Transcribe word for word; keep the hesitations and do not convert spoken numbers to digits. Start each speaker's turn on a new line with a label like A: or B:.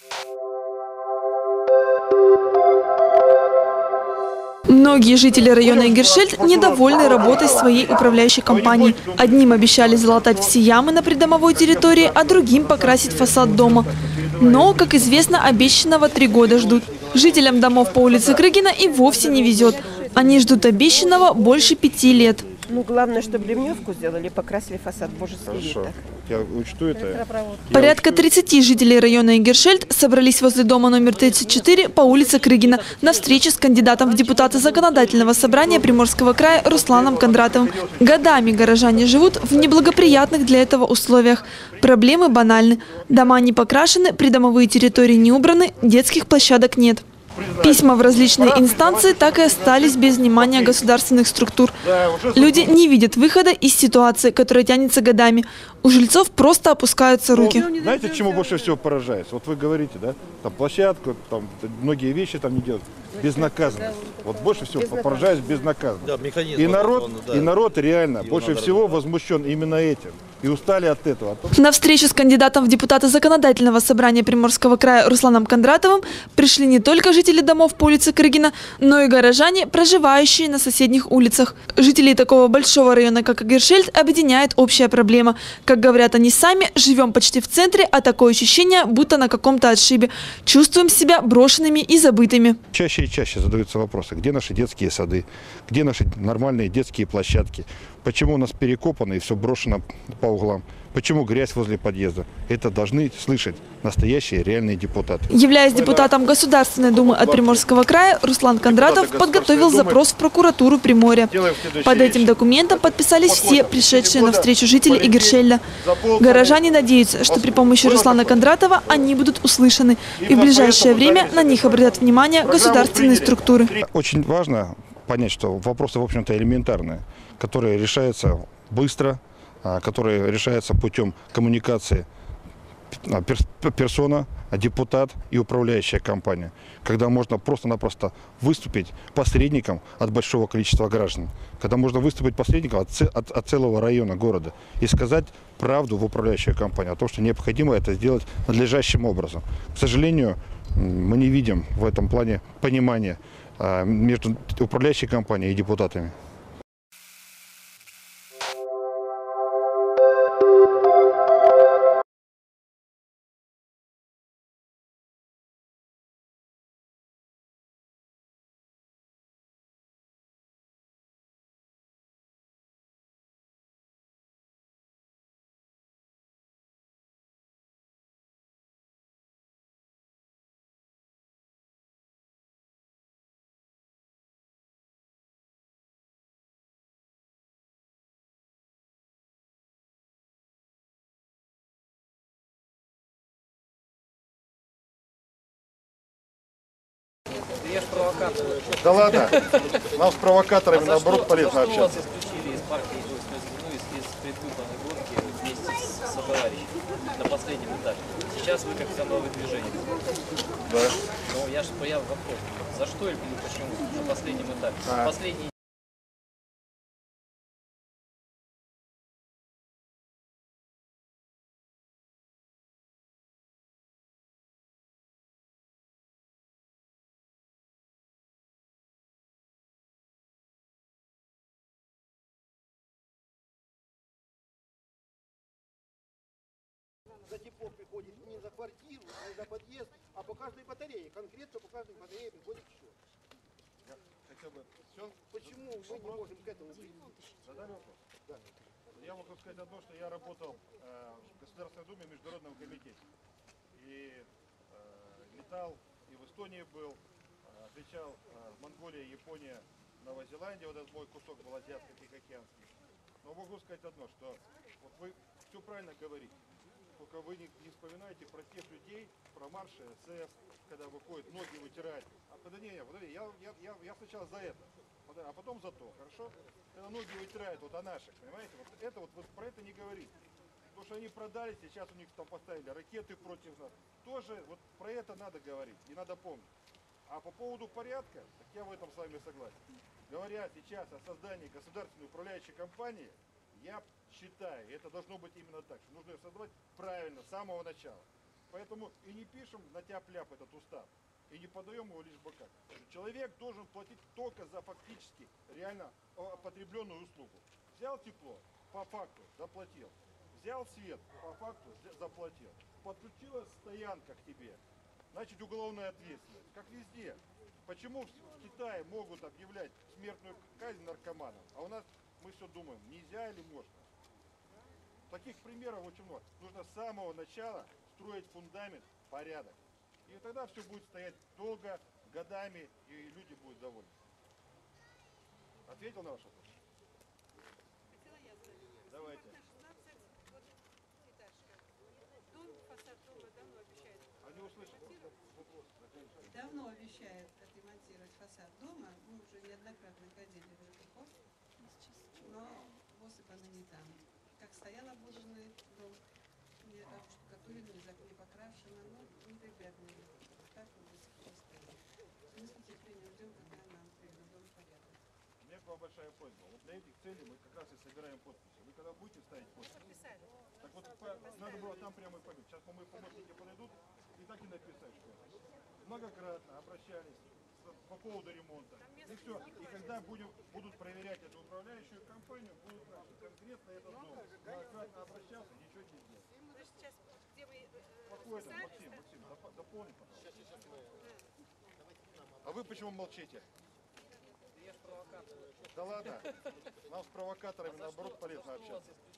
A: Многие жители района Игершельд недовольны работой своей управляющей компании. Одним обещали залатать все ямы на придомовой территории, а другим покрасить фасад дома. Но, как известно, обещанного три года ждут. Жителям домов по улице Крыгина и вовсе не везет. Они ждут обещанного больше пяти лет.
B: Ну, главное, чтобы ливневку сделали, покрасили фасад, боже,
C: Хорошо. Я учту это.
A: Порядка тридцати жителей района Игершельд собрались возле дома номер тридцать четыре по улице Крыгина на встречу с кандидатом в депутаты Законодательного собрания Приморского края Русланом Кондратовым. Годами горожане живут в неблагоприятных для этого условиях. Проблемы банальны. Дома не покрашены, придомовые территории не убраны, детских площадок нет. Письма в различные инстанции так и остались без внимания государственных структур. Люди не видят выхода из ситуации, которая тянется годами. У жильцов просто опускаются руки.
C: Знаете, чему больше всего поражаюсь? Вот вы говорите, да, там площадку, там многие вещи там не делают. Безнаказанность. Вот больше всего поражаюсь безнаказанность.
D: Да, механизм
C: и народ,
D: он, да.
C: и народ реально
D: Его
C: больше всего
D: развивать.
C: возмущен именно этим. И устали от этого.
A: На встречу с кандидатом в депутаты Законодательного собрания Приморского края Русланом Кондратовым пришли не только жители домов по улице Крыгина, но и горожане, проживающие на соседних улицах. Жителей такого большого района, как Игершельд, объединяет общая проблема. Как говорят они сами, живем почти в центре, а такое ощущение, будто на каком-то отшибе. Чувствуем себя брошенными и забытыми.
C: Чаще и чаще задаются вопросы, где наши детские сады, где наши нормальные детские площадки, почему у нас перекопано и все брошено по углам, почему грязь возле подъезда. Это должны слышать настоящие реальные депутаты.
A: Являясь депутатом Государственной Думы от Приморского края, Руслан Кондратов подготовил запрос в прокуратуру Приморья. Под этим документом подписались все пришедшие на встречу жители Игершельда. Горожане надеются, что при помощи Руслана Кондратова они будут услышаны, и в ближайшее время на них обратят внимание государственные структуры.
C: Очень важно понять, что вопросы, в общем-то, элементарные, которые решаются быстро, которые решаются путем коммуникации персона, депутат и управляющая компания, когда можно просто-напросто выступить посредником от большого количества граждан, когда можно выступить посредником от, от, от целого района города и сказать правду в управляющую компанию о том, что необходимо это сделать надлежащим образом. К сожалению, мы не видим в этом плане понимания между управляющей компанией и депутатами.
E: Я ж провокатор.
C: Да ладно, нам с провокаторами, а наоборот, что, полезно общаться.
E: Вас исключили из партии, ну, из, из предвыборной гонки вместе с сотоварищем на последнем этапе. Сейчас вы как все новое движение.
C: Да.
E: Ну, я же я вопрос. За что или почему? На последнем этапе.
C: А.
E: Последний...
F: За тепло приходит не за квартиру, не за подъезд, а по каждой батарее. Конкретно по каждой батарее приходит счет.
C: Да. Хотя бы все.
F: Почему мы не можем к этому прийти?
C: Задали вопрос? Да. Я могу сказать одно, что я работал э, в Государственной Думе в Международном комитете. И э, летал, и в Эстонии был, э, отвечал э, Монголия, Япония, Новая Зеландия. Вот этот мой кусок был азиатско-тихоокеанский. Но могу сказать одно, что вот вы все правильно говорите. Только вы не, не вспоминаете про тех людей, про марши СС, когда выходят, ноги вытирают. А подожди, подожди, я, я, я, я сначала за это, а потом за то, хорошо? Когда ноги вытирают вот о наших, понимаете? Вот это вот, вот про это не говорите. Потому что они продали, сейчас у них там поставили ракеты против нас. Тоже вот про это надо говорить и надо помнить. А по поводу порядка, так я в этом с вами согласен. Говоря сейчас о создании государственной управляющей компании, я считаю, это должно быть именно так, что нужно ее создавать правильно, с самого начала. Поэтому и не пишем на тяп-ляп этот устав, и не подаем его лишь бы как. Человек должен платить только за фактически реально потребленную услугу. Взял тепло, по факту заплатил. Взял свет, по факту заплатил. Подключилась стоянка к тебе, значит уголовная ответственность. Как везде. Почему в Китае могут объявлять смертную казнь наркоманам, а у нас мы все думаем, нельзя или можно? Таких примеров очень много. Нужно с самого начала строить фундамент, порядок. И тогда все будет стоять долго, годами, и люди будут довольны. Ответил на ваш вопрос?
D: Хотела я задать.
C: Давайте.
D: шестнадцать, вот этажка. Дом, фасад дома давно обещает.
C: Они услышат.
D: Давно обещает отремонтировать фасад дома. Мы уже неоднократно ходили в ЖКХ, но высыпано не там. Как стоял обложенный дом, не штукатуренный, не покрашено, но неприглядный. Так он до сих пор стоит. Мы с нетерпением ждем, когда нам приведут дом в порядок.
C: У меня к вам большая просьба. Вот для этих целей мы как раз и собираем подписи. Вы когда будете ставить подписи?
D: Подписали.
C: Так вот, по- надо было там прямо и пометить. Сейчас мои помощники подойдут и так и написать, что многократно обращались по поводу ремонта. И все. И когда будем, будут проверять эту управляющую компанию, будут знать, что конкретно этот дом многократно обращался, ничего не сделал.
D: Мы же сейчас, где мы э,
C: Какой это,
D: расписались,
C: Максим,
D: да?
C: Максим, доп- дополни, пожалуйста. А вы почему молчите?
E: Да я ж провокатор.
C: Да ладно, нам с провокаторами
E: А за
C: наоборот
E: что-
C: полезно
E: за что вас
C: общаться.
E: исключили?